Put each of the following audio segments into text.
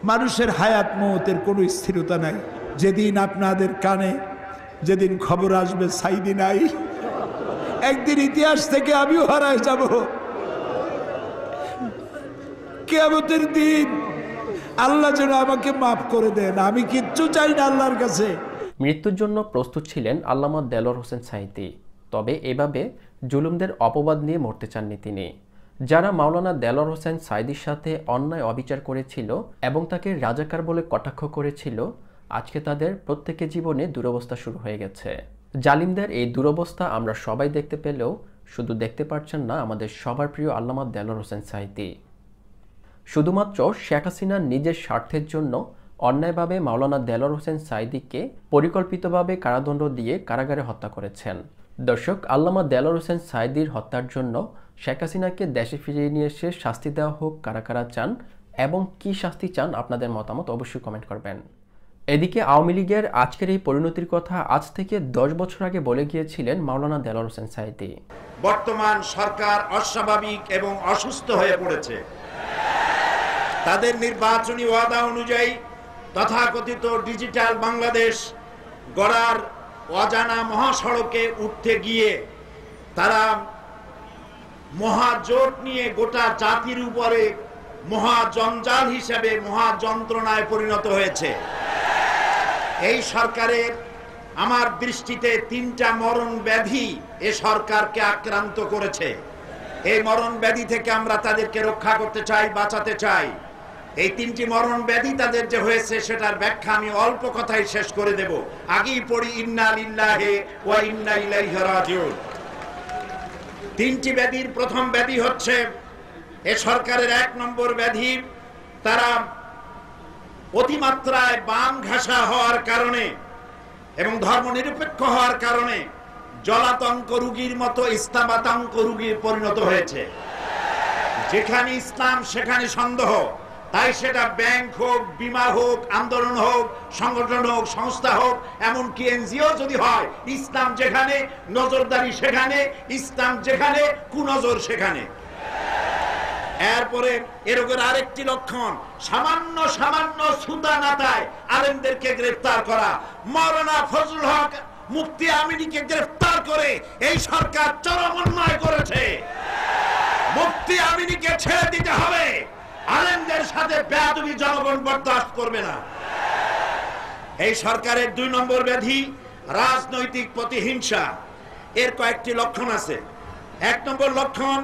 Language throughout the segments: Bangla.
মানুষের হায়াত মওতের কোনো স্থিরতা নাই। যেদিন আপনাদের কানে যেদিন খবর আসবে সাইদি নাই, একদিন ইতিহাস থেকে আমিও হারায় যাব। কিয়ামতের দিন আল্লাহ যেন আমাকে মাফ করে দেন, আমি কিচ্ছু চাই না আল্লাহর কাছে। মৃত্যুর জন্য প্রস্তুত ছিলেন আল্লামা দেলোয়ার হোসেন সাঈদী, তবে এভাবে জুলুমদের অপবাদ নিয়ে মরতে চাননি তিনি। যারা মাওলানা দেলোয়ার হোসেন সাঈদীর সাথে অন্যায় অবিচার করেছিল এবং তাকে রাজাকার বলে কটাক্ষ করেছিল, আজকে তাদের প্রত্যেকের জীবনে দুরবস্থা শুরু হয়ে গেছে। জালিমদের এই দুরবস্থা আমরা সবাই দেখতে পেলেও শুধু দেখতে পারছেন না আমাদের সবার প্রিয় আল্লামা দেলোয়ার হোসেন সাঈদী। শুধুমাত্র শেখ হাসিনার নিজের স্বার্থের জন্য অন্যায়ভাবে মাওলানা দেলোয়ার হোসেন সাঈদীকে পরিকল্পিতভাবে কারাদণ্ড দিয়ে কারাগারে হত্যা করেছেন। দর্শক, আল্লামা দেলোয়ার হোসেন সাঈদীর হত্যার জন্য শেখ হাসিনাকে দেশে ফিরিয়ে নিয়ে এসে শাস্তি দেওয়া হোক কারা কারা চান এবং কি শাস্তি চান আপনাদের মতামত অবশ্যই কমেন্ট করবেন। এদিকে আওয়ামী লীগের আজকের এই পরিণতির কথা আজ থেকে 10 বছর আগে বলে গিয়েছিলেন মাওলানা দেলোয়ার হোসেন সাঈদী। বর্তমান সরকার অস্বাভাবিক এবং অসুস্থ হয়ে পড়েছে। তাদের নির্বাচনী ওয়াদা অনুযায়ী তথাকথিত ডিজিটাল বাংলাদেশ গড়ার অজানা মহাসড়কে উঠতে গিয়ে তারা মহাজোট নিয়ে গোটা জাতির উপরে মহাজঞ্জাল হিসেবে মহাযন্ত্রণায় পরিণত হয়েছে। এই সরকারের আমার দৃষ্টিতে 3টা মরণ ব্যাধি এ সরকারকে আক্রান্ত করেছে। এই মরণ ব্যাধি থেকে আমরা তাদেরকে রক্ষা করতে চাই, বাঁচাতে চাই। এই 3টি মরণ ব্যাধি তাদের যে হয়েছে সেটার ব্যাখ্যা আমি অল্প কথায় শেষ করে দেব। আগেই পড়ি ইন্না লিল্লাহি ওয়া ইন্না ইলাইহি রাজিউন। 3টি ব্যাধির প্রথম ব্যাধি হচ্ছে এ সরকারের 1 নম্বর ব্যাধি, তারা অতিমাত্রায় বাম ঘাসা হওয়ার কারণে এবং ধর্মনিরপেক্ষ হওয়ার কারণে জলাতঙ্ক রোগীর মতো ইসলামাতঙ্ক রোগী পরিণত হয়েছে। যেখানে ইসলাম সেখানে সন্দেহ। তাই সেটা ব্যাংক হোক, বিমা হোক, আন্দোলন হোক, সংগঠন হোক, সংস্থা হোক, এমনকি এনজিও যদি হয়, ইসলাম যেখানে নজরদারি সেখানে, ইসলাম যেখানে কুনজর সেখানে। এরপরে এরকম আরেকটি লক্ষণ, সামান্য সামান্য সুতা নাতায় আলেমদেরকে গ্রেফতার করা। মাওলানা ফজলুল হক মুফতি আমিনীকে গ্রেফতার করে এই সরকার চরম অন্যায় করেছে। মুফতি আমিনীকে ছেড়ে দিতে হবে। আলেমদের সাথে বেয়াদবি জনগণ বরদাস্ত করবে না। এই সরকারের 2 নম্বর ব্যাধি রাজনৈতিক প্রতিহিংসা। এর কয়েকটি লক্ষণ আছে। 1 নম্বর লক্ষণ,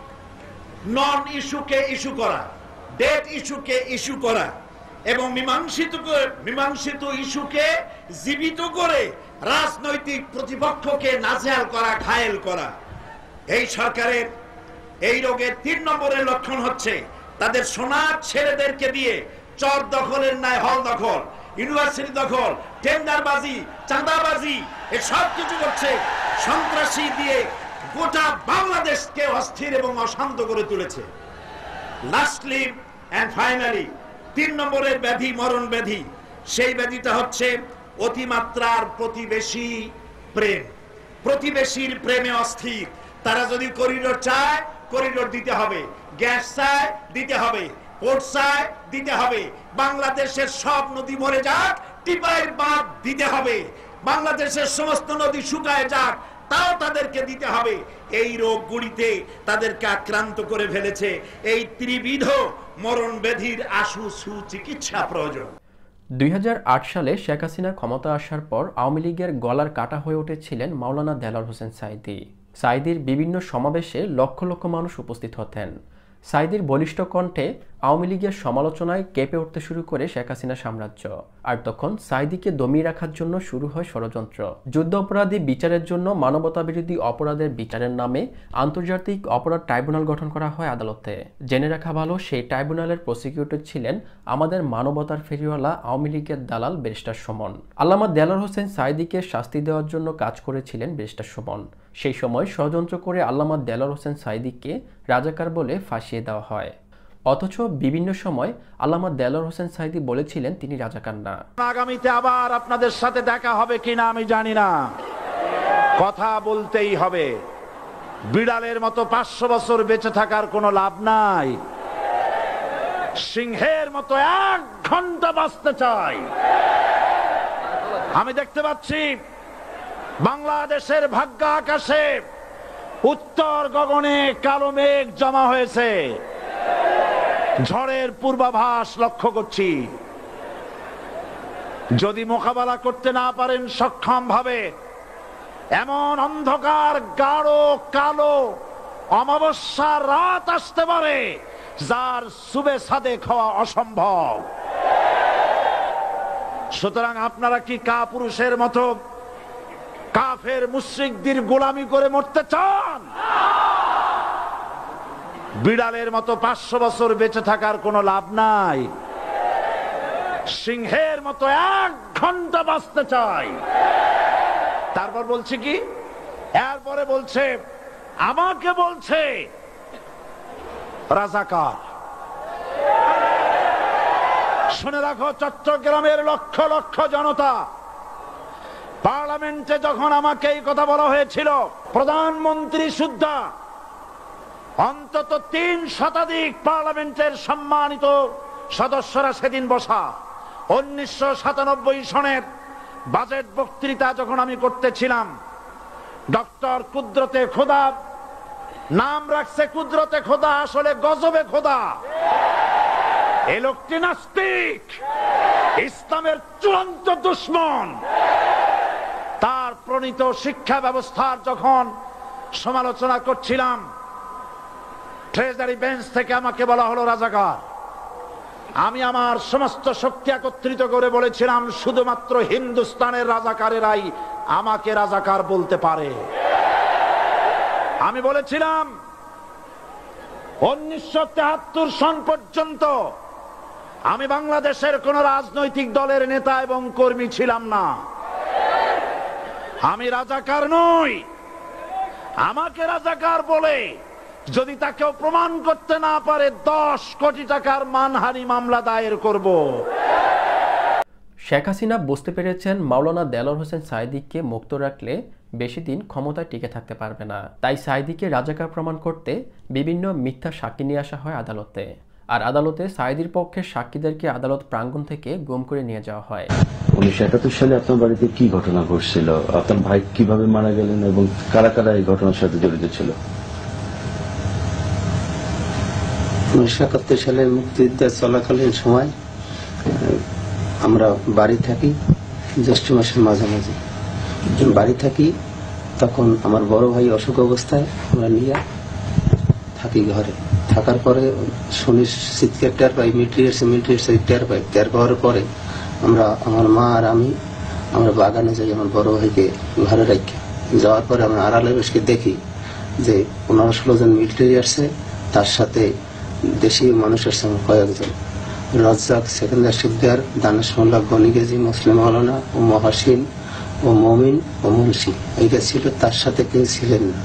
নন ইস্যুকে ইস্যু করা, ডেট ইস্যুকে ইস্যু করা এবং মীমাংসিত ইস্যুকে জীবিত করে রাজনৈতিক প্রতিপক্ষকে নাজেহাল করা, ঘায়েল করা। এই সরকারের এই রোগের 3 নম্বরের লক্ষণ হচ্ছে তাদের সোনার ছেলেদেরকে দিয়ে চর দখলের ন্যায় হল দখল, ইউনিভার্সিটি দখল, টেন্ডারবাজি, চাঁদাবাজি, এসব কিছু করছে। সন্ত্রাসী দিয়ে গোটা বাংলাদেশকে অস্থির এবং অশান্ত করে তুলেছে। লাস্টলি এন্ড ফাইনালি 3 নম্বরের ব্যাধি, মরণ ব্যাধি, সেই ব্যাধিটা হচ্ছে অতিমাত্রার প্রতিবেশী প্রেম। প্রতিবেশীর প্রেমে অস্থির। তারা যদি করিডোর চায়, করিডোর দিতে হবে, গ্যাস চায় দিতে হবে, পোর্ট চায় দিতে হবে, বাংলাদেশের সব নদী মরে যাক, টিপাইয়ের বাঁধ দিতে হবে, বাংলাদেশের সমস্ত নদী শুকায় যাক, তাও তাদেরকে দিতে হবে। এই রোগগুলিতে তাদেরকে আক্রান্ত করে ফেলেছে। এই ত্রিবিধ মরণ ব্যাধির আশু সুচিকিৎসা প্রয়োজন। 2008 সালে শেখ হাসিনা ক্ষমতা আসার পর আওয়ামী লীগের গলার কাটা হয়ে উঠেছিলেন মাওলানা দেলোয়ার হোসেন সাঈদী। সাঈদীর বিভিন্ন সমাবেশে লক্ষ লক্ষ মানুষ উপস্থিত হতেন। সাঈদীর বলিষ্ঠ কণ্ঠে আওয়ামী লীগের সমালোচনায় কেঁপে উঠতে শুরু করে শেখ হাসিনা সাম্রাজ্য। আর তখন সাঈদীকে দমিয়ে রাখার জন্য শুরু হয় ষড়যন্ত্র। যুদ্ধ অপরাধী বিচারের জন্য মানবতাবিরোধী অপরাধের বিচারের নামে আন্তর্জাতিক অপরাধ ট্রাইব্যুনাল গঠন করা হয় আদালতে। জেনে রাখা ভালো, সেই ট্রাইব্যুনালের প্রসিকিউটর ছিলেন আমাদের মানবতার ফেরিওয়ালা আওয়ামী লীগের দালাল ব্যারিস্টার সুমন। আল্লামা দেলোয়ার হোসেন সাঈদীকে শাস্তি দেওয়ার জন্য কাজ করেছিলেন ব্যারিস্টার সুমন। সেই সময় ষড়যন্ত্র করে আল্লামা দেলোয়ার হোসেন সাঈদীকে রাজাকার বলে ফাঁসিয়ে দেওয়া হয়। অথচ বিভিন্ন সময় আল্লামা দেলোয়ার হোসেন সাঈদী বলেছিলেন তিনি রাজাকার না। আগামীতে আবার আপনাদের সাথে দেখা হবে কিনা আমি জানি না, কথা বলতেই হবে। বিড়ালের মতো 500 বছর বেঁচে থাকার কোনো লাভ নাই। সিংহের মতো 1 ঘন্টা বাঁচতে চাই। আমি দেখতে পাচ্ছি বাংলাদেশের ভাগ্য আকাশে উত্তর গগনে কালো মেঘ জমা হয়েছে, ঝড়ের পূর্বাভাস লক্ষ্য করছি। যদি মোকাবেলা করতে না পারেন সক্ষম ভাবে, এমন অন্ধকার গাঢ় কালো অমাবস্যার রাত আসতে পারে যার সুবে সাদেক হওয়া অসম্ভব। সুতরাং আপনারা কি কাপুরুষের মতো কাফের মুশরিকদের গোলামি করে মরতে চান? বিড়ালের মতো 500 বছর বেঁচে থাকার কোনো লাভ নাই। সিংহের মতো 1 ঘন্টা বাঁচতে চাই। তারপর বলছে কি, এরপরে বলছে, আমাকে বলছে রাজাকার। শুনে রাখো চট্টগ্রামের লক্ষ লক্ষ জনতা, পার্লামেন্টে যখন আমাকে এই কথা বলা হয়েছিল, প্রধানমন্ত্রী সুদ্ধা অন্তত 3 শতাধিক পার্লামেন্টের সম্মানিত সদস্যরা সেদিন বসা। 1997 সনের বাজেট বক্তৃতা যখন আমি করতেছিলাম, ডক্টর কুদরতে খোদা, নাম রাখছে কুদরতে খোদা, আসলে গজবে খোদা। এই লোকটি নাস্তিক, ইসলামের চূড়ান্ত দুশমন। তার প্রণীত শিক্ষা ব্যবস্থার যখন সমালোচনা করছিলাম, ট্রেজারি বেঞ্চ থেকে আমাকে বলা হলো রাজাকার। আমি আমার সমস্ত শক্তি একত্রিত করে বলেছিলাম, শুধুমাত্র হিন্দুস্তানের রাজাকারেরাই আমাকে রাজাকার বলতে পারে। আমি বলেছিলাম 1973 সন পর্যন্ত আমি বাংলাদেশের কোন রাজনৈতিক দলের নেতা এবং কর্মী ছিলাম না। আমি রাজাকার নই। আমাকে রাজাকার বলে যদি তাকেও প্রমাণ করতে না পারে, 10 কোটি টাকার মানহানি মামলা দায়ের করব। শেখ হাসিনা বুঝতে পেরেছেন মাওলানা দেলোয়ার হোসেন সাঈদীকে মুক্ত রাখলে বেশি দিন ক্ষমতায় টিকে থাকতে পারবে না। তাই সাঈদীকে রাজাকার প্রমাণ করতে বিভিন্ন মিথ্যা সাক্ষী নিয়ে আসা হয় আদালতে। আর আদালতে সাঈদীর পক্ষে সাক্ষীদেরকে আদালত প্রাঙ্গণ থেকে গুম করে নিয়ে যাওয়া হয়। 1971 সালে আপনার বাড়িতে কি ঘটনা ঘটছিল? আপনার ভাই কিভাবে মারা গেলেন এবং কারা কারা এই ঘটনার সাথে জড়িত ছিল? 1971 সালে মুক্তিযুদ্ধ চলাকালীন সময় আমরা বাড়ি থাকি, জ্যৈষ্ঠ মাসের মাঝামাঝি বাড়ি থাকি। তখন আমার বড় ভাই অসুখ অবস্থায় আমরা নিয়ে থাকি ঘরে। থাকার পরে শুনি চিৎকার টের পাই, মিলিটারি টের পাওয়ার পরে আমরা, আমার মা আর আমরা বাগানে যাই আমার বড় ভাইকে ঘরে রাখি। যাওয়ার পরে আমরা আড়ালে বসে দেখি যে 15-16 জন মিলিটারি আসছে, তার সাথে দেশি মানুষের সঙ্গে কয়েকজন, রাজ্জাক, সেকেন্দার শিকদার, দানেশ মোল্লা, গনি গেজি, মুসলিম মৌলানা ও মহাসিন ও মমিন ও মুন্সি, এইটা ছিল। তার সাথে কেউ ছিলেন না,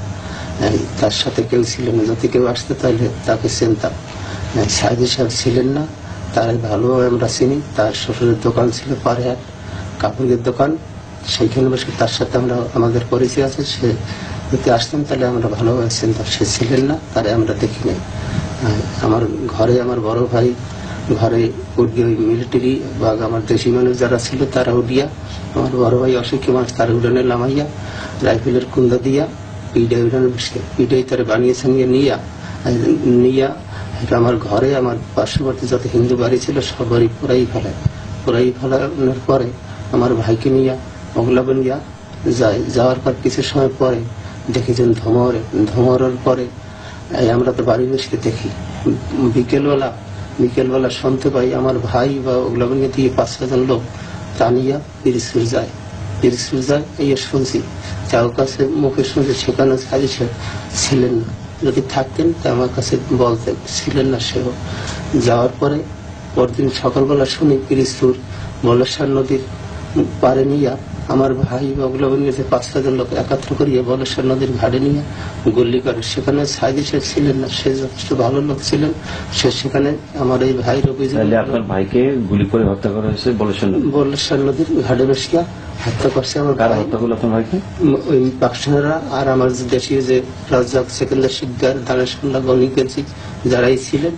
যদি কেউ আসতো তাহলে তাকে চিনতাম। সাঈদী সাহেব ছিলেন না, তারাই ভালো আমরা চিনি। তার শ্বশুরের দোকান ছিল পাড়েহাট, কাপড়ের দোকান, সেইখানে বসে তার সাথে আমরা, আমাদের পরিচয় আছে। সে যদি আসতেন তাহলে আমরা ভালোভাবে চিনতাম। সে ছিলেন না, তারে আমরা দেখি নাই। আমার ঘরে আমার বড় ভাই ঘরে উঠিয়ে ওই মিলিটারি বা আমার দেশি মানুষ যারা ছিল তারা উঠিয়া, আমার বড় ভাই অসুখী মানুষ তার উড়ানে নামাইয়া রাইফেলের কুন্দা দিয়া পিঠাই তারা বানিয়েছে নিয়া আমার ঘরে, আমার পার্শ্ববর্তী যত হিন্দু বাড়ি ছিল সব বাড়ি পুরাই ফেলানোর পরে আমার ভাইকে নিয়ে ওগুলা নিয়ে যায়। যাওয়ার পর কিছু সময় পরে দেখেছেন ধোমরের পরে আমরা তো বাড়ি বসে দেখি। বিকেলবেলা শুনতে পাই আমার ভাই বা ওগুলা নিয়ে দিয়ে 5-6 জন লোক টানিয়া পিরিজপুর যায়। এই শুনছি যাও কাছে মুখে শুনছি, সেখানে সাঈদী সাহেব ছিলেন না। যদি থাকতেন তা আমার কাছে বলতেন, ছিলেন না সেও। যাওয়ার পরে পরদিন সকালবেলা শুনি পিরিজপুর বলেশ্বর নদীর পারে নিয়ে আমার ভাই বা ওগুলো নিয়ে 5-6 জন লোক একাত্র করিয়ে বলেশ্বর নদীর ঘাটে নিয়ে গুলি করে। সেখানে সাঈদী সাহেব ছিলেন না, সে যথেষ্ট ভালো লোক ছিলেন। সে সেখানে আমার এই ভাইয়ের অভিযোগ, আপনার ভাইকে গুলি করে হত্যা করা হয়েছে বলেশ্বর নদীর ঘাটে বসিয়া হত্যা করছে। আমার হত্যা করলো আপনার ভাইকে ওই পাকিস্তানেরা। আর আমার দেশীয় যে রাজ্জাক, সেকেন্দার শিকদার, দানেশ মোল্লা, গনি গেজি যারাই ছিলেন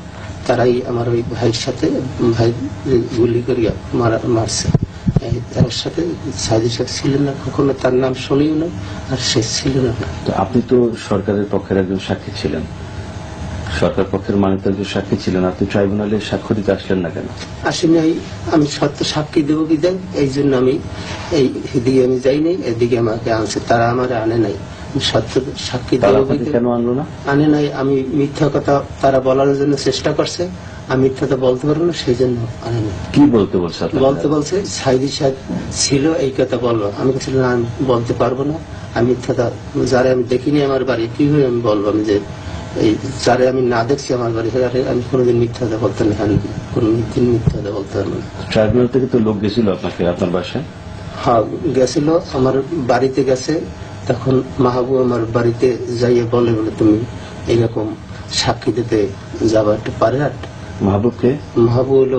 তারাই আমার ওই ভাইয়ের সাথে ভাই গুলি করিয়া মারছে। তার সাথে সাইদি সাহেব ছিলেন না, কখনো তার নাম শুনিও না, আর সে ছিল না। তো আপনি তো সরকারের পক্ষের একজন সাক্ষী ছিলেন, সরকার পক্ষের মানে তো একজন সাক্ষী ছিলেন, আপনি ট্রাইব্যুনালে সাক্ষ্য দিতে আসলেন না কেন? আসেনি, আমি সত্য সাক্ষী দেবো কি যাই, এই জন্য আমি এদিকে আমি যাইনি, এদিকে আমাকে আনছে, তারা আমার আনে নাই। সত্য সাক্ষী দেবো কেন আনলো না? আনে নাই, আমি মিথ্যা কথা তারা বলার জন্য চেষ্টা করছে, আমি মিথ্যাটা বলতে পারবো না, সেই জন্য আনে নাই। কি বলতে বলছে? বলতে বলছে সাইদি সাহেব ছিল, এই কথা বলবো। আমি বলছিলাম না, আমি বলতে পারবো না, আমি মিথ্যাটা যারা আমি দেখিনি আমার বাড়ি কিভাবে আমি বলবো, আমি যে এই যারা আমি না দেখছি আমার বাড়ি, আমি কোনোদিন মিথ্যাটা বলতে না, কোনদিন মিথ্যাটা বলতে পারবো না। ট্রাইব্যুনাল থেকে তো লোক গেছিল আপনাকে আপনার বাসায়? হ্যাঁ গেছিল, আমার বাড়িতে গেছে, তখন মাহবুব আমার বাড়িতে যাইয়ে বলে তুমি এইরকম সাক্ষী দিতে যাবা একটু পারেহাট। মাহবুবকে? মাহবুব হলো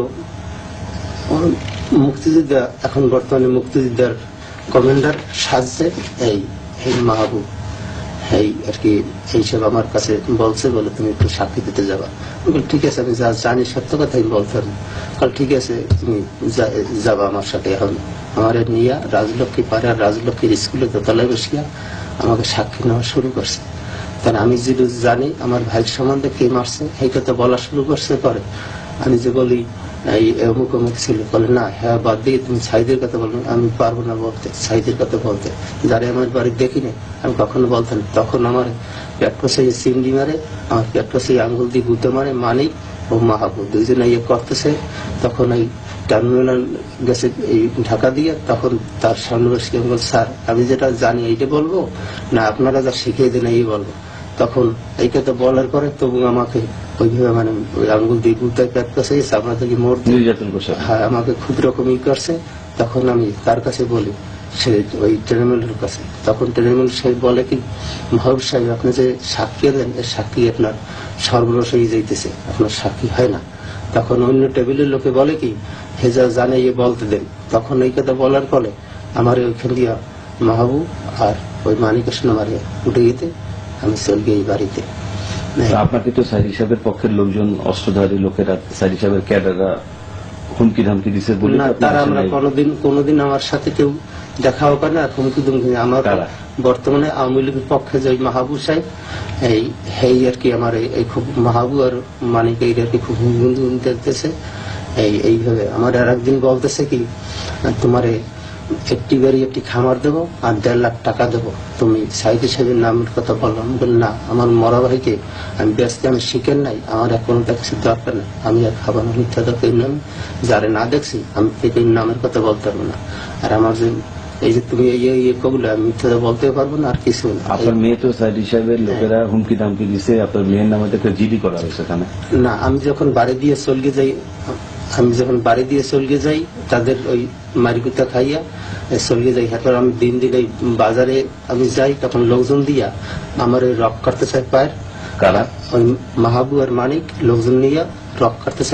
মুক্তিযোদ্ধা, এখন বর্তমানে মুক্তিযোদ্ধার কমান্ডার সাজছে, এই মাহবুব এই আর কি এইসব আমার কাছে বলছে, বলে তুমি একটু সাক্ষী দিতে যাবা। ঠিক আছে, আমি যা জানি সত্য কথাই বলতাম। কাল ঠিক আছে, তুমি যাবা আমার সাথে। এখন আমার নিয়ে রাজলক্ষ্মী পাড়া রাজলক্ষ্মীর স্কুলে দোতলায় বসিয়া আমাকে সাক্ষী নেওয়া শুরু করছে। কারণ আমি যদি জানি আমার ভাইয়ের সম্বন্ধে কে মারছে, এই কথা বলা শুরু করছে। পরে আমি যে বলি এই অমুক অমুক ছিল, বলে না হ্যাঁ বাদ দিয়ে তুমি সাইদের কথা বলবে। আমি পারবো না বলতে, সাইদের কথা বলতে, যারা আমার বাড়ি দেখিনি আমি কখনো বলতাম। তখন আমার একটা সেই চিংড়ি মারে, আমার একটা সেই আঙ্গুল দিয়ে গুঁতে মারে মানিক ও মাহবুব, দুইজন ইয়ে করতেছে। তখন এই টার্মিনাল গেছে এই ঢাকা দিয়ে, তখন তার সামনে বসে বল, স্যার আমি যেটা জানি এইটা বলবো না আপনারা যা শিখিয়ে দেন এই বলবো। তখন এই কথা বলার পরে তবু আমাকে ওইভাবে মানে ওই আঙ্গুল দিয়ে গুতায় প্যাক করছে, আপনাদেরকে মোড় নির্যাতন করছে। হ্যাঁ আমাকে খুব রকমই করছে। তখন আমি তার কাছে বলি, সে ওই ট্রেনমেলের কাছে, তখন ট্রেনমেল সে বলে কি মাহবুব সাহেব আপনি যে সাক্ষী দেন, এর সাক্ষী আপনার সর্বনাশ হয়ে যাইতেছে, আপনার সাক্ষী হয় না। তখন অন্য টেবিলের লোকে বলে কি হেজা জানে ইয়ে বলতে দেন। তখন এই কথা বলার ফলে আমার ওইখান দিয়া মাহবুব আর ওই মানিকের সঙ্গে আমার উঠে যেতে আমি চল গিয়ে বাড়িতে। আপনাকে তো সাইদ সাহেবের পক্ষের লোকজন, অস্ত্রধারী লোকেরা, সাইদ সাহেবের ক্যাডাররা হুমকি ধামকি দিচ্ছে বলে না, তারা আমরা কোনোদিন আমার সাথে কেউ দেখাও করে না, হুমকি ধুমকি। আমার বর্তমানে আওয়ামী লীগের পক্ষে যে মাহবুব সাহেব এই আর কি আমার এই খুব মাহবুব আর মানিক এই আর কি খুব হুমকি দেখতেছে। এইভাবে আমার আর একদিন বলতেছে কি তোমারে একটি বাড়ি একটি খামার দেবো আর 1.5 লাখ টাকা দেবো, তুমি সাইদি সাহেবের নামের কথা বললাম। না, আমার মরা ভাইকে আমি ব্যস্ত, আমি শিখেন নাই, আমার এখন কিছু দরকার নেই, আমি আর খাবার মিথ্যা দরকার নাম যারে না দেখছি আমি এই নামের কথা বলতে পারবো না। আর আমার যে এই যে তুমি ইয়ে কবুলে আমি মিথ্যা বলতে পারবো না আর কিছু না। আপনার মেয়ে তো সাইদি সাহেবের লোকেরা হুমকি ধামকি দিচ্ছে, আপনার মেয়ের নামে একটা জিডি করা হয়েছে এখানে। না, আমি যখন বাড়ি দিয়ে চলগে যাই তাদের ওই মারিকুতা খাইয়া চলগে যাই। এরপর আমি দিন এই বাজারে আমি যাই, তখন লোকজন দিয়া আমার ওই রক করতে চায় পায়ের। কারা? ওই মাহবুব আর মানিক লোকজন নিয়ে রক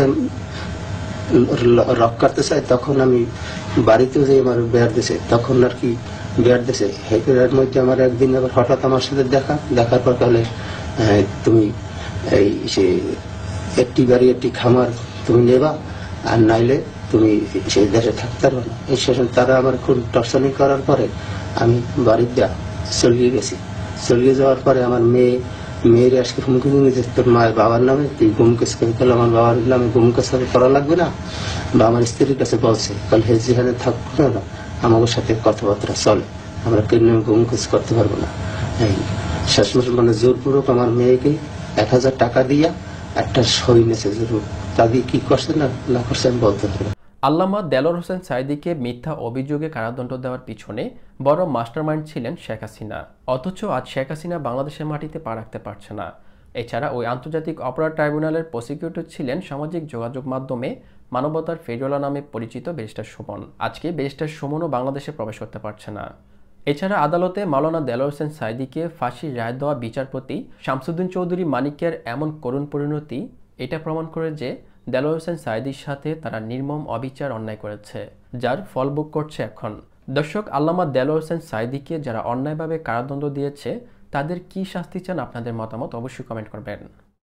করতে চায়। তখন আমি বাড়িতেও যাই, আমার বেয়ার দিছে, তখন আর কি বেয়ার দিছে। হেঁটের মধ্যে আমার একদিন আবার হঠাৎ আমার সাথে দেখার পর তাহলে তুমি এই সে একটি বাড়ি একটি খামার তুমি নেবা, আর নাইলে তুমি সেই দেশে থাকতে পারবে না। এই শেষে তারা আমার খুব টর্চারিং করার পরে আমি বাড়িতে চলিয়ে গেছি। চলিয়ে যাওয়ার পরে আমার মেয়ের আজকে হুমকি নিয়েছে, তোর মায়ের বাবার নামে তুই গুমকেস করে ফেলে, আমার বাবার নামে গুমকেস করা লাগবে না। বা আমার স্ত্রীর কাছে বলছে, কাল হে যেখানে থাকবো না আমাদের সাথে কথাবার্তা চলে, আমরা কেন গুমকেস করতে পারবো না। এই শেষমেশ মানে জোরপূর্বক আমার মেয়েকে 1000 টাকা দিয়া একটা সই নিয়েছে, জরুর তা দিয়ে কি করছে না করছে আমি বলতে পারবো। আল্লামা দেলোয়ার হোসেন সাঈদীকে মিথ্যা অভিযোগে কারাদণ্ড দেওয়ার পিছনে বড় মাস্টারমাইন্ড ছিলেন শেখ হাসিনা। অথচ আজ শেখ হাসিনা বাংলাদেশের মাটিতে পা রাখতে পারছে না। এছাড়া ওই আন্তর্জাতিক অপরাধ ট্রাইব্যুনালের প্রসিকিউটর ছিলেন সামাজিক যোগাযোগ মাধ্যমে মানবতার ফেরিওয়ালা নামে পরিচিত ব্যারিস্টার সুমন। আজকে ব্যারিস্টার সুমনও বাংলাদেশে প্রবেশ করতে পারছে না। এছাড়া আদালতে মাওলানা দেলোয়ার হোসেন সাঈদীকে ফাঁসির রায় দেওয়া বিচারপতি শামসুদ্দিন চৌধুরী মানিকের এমন করুণ পরিণতি এটা প্রমাণ করে যে দেলোয়ার হোসেন সাঈদীর সাথে তারা নির্মম অবিচার অন্যায় করেছে, যার ফল ভোগ করছে এখন। দর্শক, আল্লামা দেলোয়ার হোসেন সাঈদীকে যারা অন্যায়ভাবে কারাদণ্ড দিয়েছে তাদের কি শাস্তি চান, আপনাদের মতামত অবশ্যই কমেন্ট করবেন।